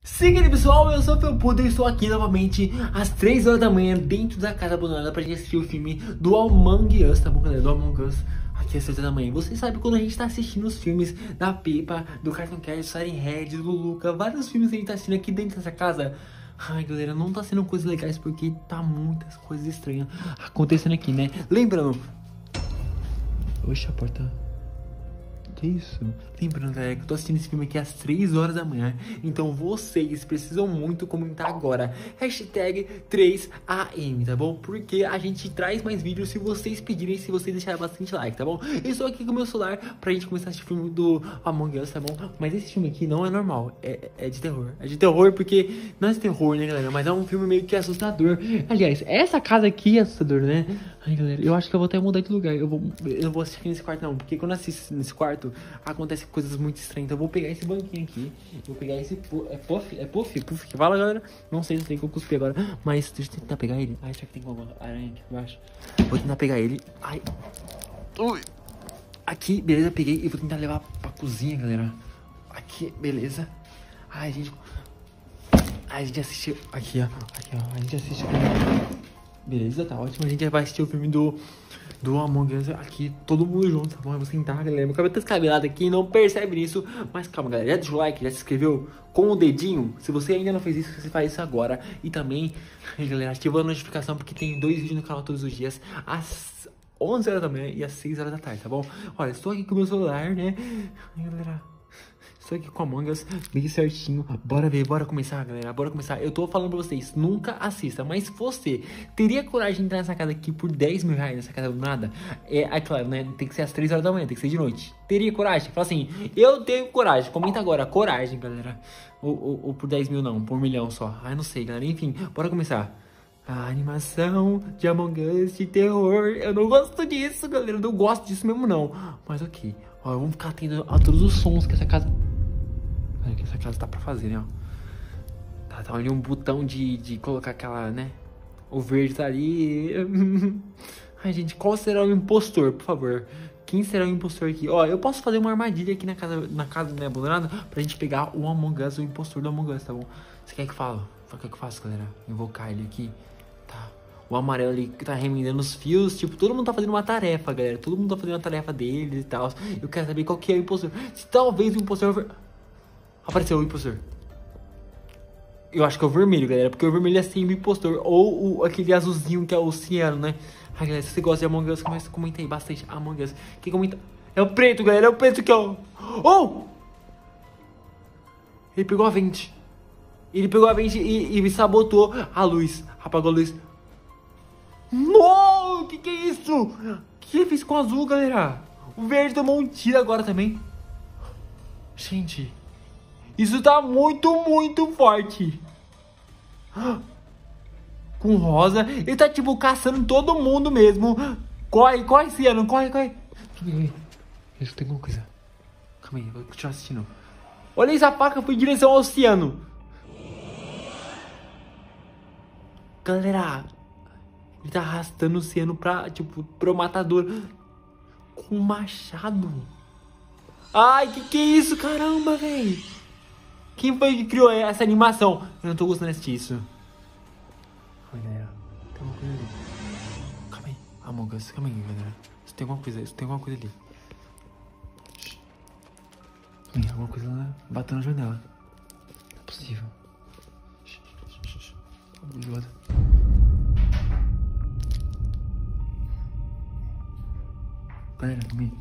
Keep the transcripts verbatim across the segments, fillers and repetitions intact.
Sim, galera, pessoal, eu sou o Felpudo e estou aqui novamente às três horas da manhã dentro da casa abandonada pra gente assistir o filme do Among Us, tá bom, galera? Do Among Us, aqui às três horas da manhã. Vocês sabem quando a gente tá assistindo os filmes da Peppa, do Cartoon Cat, do Siren Head, do Luca, vários filmes que a gente tá assistindo aqui dentro dessa casa. Ai, galera, não tá sendo coisas legais porque tá muitas coisas estranhas acontecendo aqui, né? Lembrando... Oxe, a porta... Que isso? Lembrando, galera, que eu tô assistindo esse filme aqui às três horas da manhã. Então vocês precisam muito comentar agora hashtag três A M, tá bom? Porque a gente traz mais vídeos se vocês pedirem, se vocês deixarem bastante like, tá bom? Eu estou aqui com o meu celular pra gente começar a assistir o filme do Among Us, tá bom? Mas esse filme aqui não é normal, é, é de terror. É de terror porque não é de terror, né, galera? Mas é um filme meio que assustador. Aliás, essa casa aqui é assustador, né? Ai, galera, eu acho que eu vou até mudar de lugar. Eu, vou, eu não vou assistir aqui nesse quarto, não. Porque quando eu assisto nesse quarto, acontece coisas muito estranhas. Então eu vou pegar esse banquinho aqui. Vou pegar esse... É puff? É puff? Puff que fala, galera? Não sei, não sei que eu cuspi agora. Mas deixa eu tentar pegar ele. Ai, será que tem uma aranha aqui embaixo? Vou tentar pegar ele. Ai. Ui. Aqui, beleza, peguei. E vou tentar levar pra cozinha, galera. Aqui, beleza. Ai, gente... Ai, a gente assistiu... Aqui, ó. Aqui, ó. A gente assistiu... Beleza, tá ótimo. A gente vai assistir o filme do... Do Among Us aqui, todo mundo junto, tá bom? Eu vou sentar, galera. Meu cabelo tá descabelado aqui, não percebe nisso. Mas calma, galera. Já deixou o like, já se inscreveu com o dedinho? Se você ainda não fez isso, você faz isso agora. E também, galera, ativa a notificação, porque tem dois vídeos no canal todos os dias, às onze horas da manhã e às seis horas da tarde, tá bom? Olha, estou aqui com o meu celular, né? Ai, galera... Estou aqui com Among Us, bem certinho. Bora ver, bora começar, galera. Bora começar. Eu tô falando pra vocês, nunca assista. Mas se você teria coragem de entrar nessa casa aqui por dez mil reais, nessa casa do nada, é, é claro, né? Tem que ser às três horas da manhã, tem que ser de noite. Teria coragem? Fala assim, eu tenho coragem. Comenta agora, coragem, galera. Ou, ou, ou por dez mil não, por um milhão só. Ai, não sei, galera. Enfim, bora começar. A animação de Among Us de terror. Eu não gosto disso, galera. Eu não gosto disso mesmo, não. Mas ok. Ó, vamos ficar atento a todos os sons que essa casa... que essa casa tá pra fazer, né, ó. Tá, tá ali um botão de, de colocar aquela, né? O verde tá ali. Ai, gente, qual será o impostor, por favor? Quem será o impostor aqui? Ó, eu posso fazer uma armadilha aqui na casa, na casa, né, abandonada, pra gente pegar o Among Us, o impostor do Among Us, tá bom? Você quer que eu falo? Quer que eu faço, galera? Invocar ele aqui. Tá. O amarelo ali que tá remendando os fios. Tipo, todo mundo tá fazendo uma tarefa, galera. Todo mundo tá fazendo uma tarefa deles e tal. Eu quero saber qual que é o impostor. Se talvez o impostor... Apareceu o impostor. Eu acho que é o vermelho, galera. Porque o vermelho é sempre o impostor. Ou o, aquele azulzinho que é o ciano, né? Ai, galera, se você gosta de Among Us, comenta, comenta aí bastante Among Us. Quem comenta... É o preto, galera. É o preto que é o... Oh! Ele pegou a vente. Ele pegou a vente e, e me sabotou a luz. Apagou a luz. No! Que que é isso? O que ele fez com o azul, galera? O verde tomou um tiro agora também. Gente... Isso tá muito, muito forte. Com rosa. Ele tá, tipo, caçando todo mundo mesmo. Corre, corre, Ciano. Corre, corre. Isso, tem alguma coisa. Calma aí, vou continuar assistindo. Olha essa faca, foi em direção ao oceano. Galera. Ele tá arrastando o oceano pra, tipo, pro matador. Com um machado. Ai, que que é isso? Caramba, velho. Quem foi que criou essa animação? Eu não tô gostando de assistir isso. Olha, galera. Tem alguma coisa ali. Calma aí. Among Us, calma aí, galera. Isso tem alguma coisa, isso tem alguma coisa ali. Calma aí, alguma coisa lá batendo na janela. Não é possível. Galera, calma aí.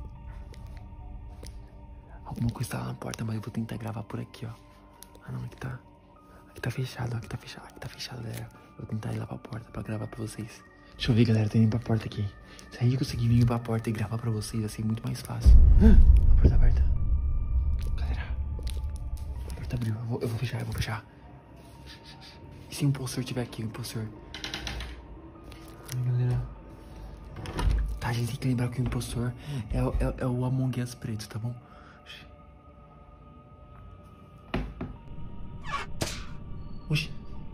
Alguma coisa tá lá na porta, mas eu vou tentar gravar por aqui, ó. Ah, não, aqui tá... Aqui tá fechado, ó. Aqui tá fechado, aqui tá fechado, galera. Vou tentar ir lá pra porta pra gravar pra vocês. Deixa eu ver, galera. Tô indo pra porta aqui. Se a gente conseguir vir pra porta e gravar pra vocês, vai ser muito mais fácil. A porta aberta. Galera. A porta abriu. Eu vou, eu vou fechar, eu vou fechar. E se o impostor tiver aqui, o impostor? Ai, galera. Tá, a gente tem que lembrar que o impostor é, é, é o Among Us preto, tá bom? Oxi.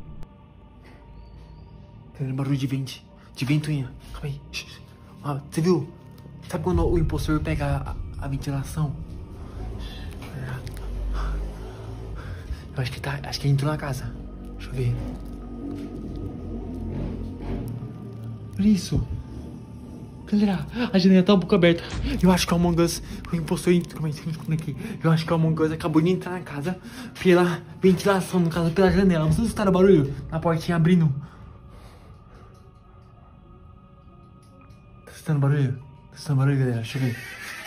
Tá dando barulho de vento. De ventoinha. Calma aí. Ah, você viu? Sabe quando o impostor pega a, a ventilação? Eu acho que tá. Acho que ele entrou na casa. Deixa eu ver. Olha isso. Galera, a janela tá um pouco aberta. Eu acho que o Among Us, o impostor entrou, mas aqui. Eu acho que o Among Us acabou de entrar na casa pela ventilação, no caso, pela janela. Vocês escutaram o barulho na portinha abrindo? Tá escutando barulho? Tá escutando barulho, galera? Deixa eu ver.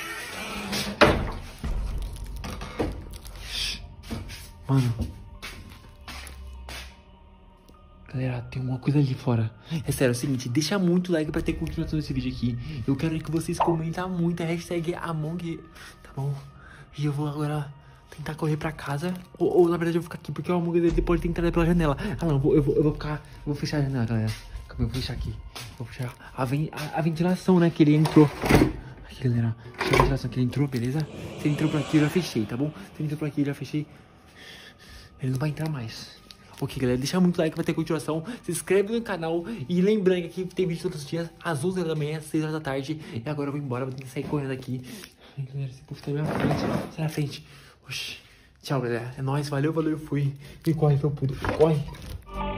Mano. Galera, tem uma coisa ali fora. É sério, é o seguinte, deixa muito like pra ter continuação desse vídeo aqui. Eu quero que vocês comentem muito a hashtag Among... Tá bom? E eu vou agora tentar correr pra casa. Ou, ou na verdade eu vou ficar aqui, porque o Among Us pode ter entrado pela janela. Ah não, eu vou, eu vou, eu vou ficar... Eu vou fechar a janela, galera. Calma, eu vou fechar aqui. Vou fechar a, ven, a, a ventilação, né, que ele entrou. Aqui, galera. Fechar a ventilação que ele entrou, beleza? Se ele entrou por aqui, eu já fechei, tá bom? Se ele entrou por aqui, eu já fechei. Ele não vai entrar mais. Ok, galera, deixa muito like pra ter continuação, se inscreve no canal e lembrando que aqui tem vídeo todos os dias, às onze horas da manhã, seis horas da tarde. E agora eu vou embora, vou ter que sair correndo aqui. Ai, galera, esse povo tá na minha frente, sai na frente. Oxi. Tchau, galera, é nóis, valeu, valeu, fui. E corre, seu puto, corre.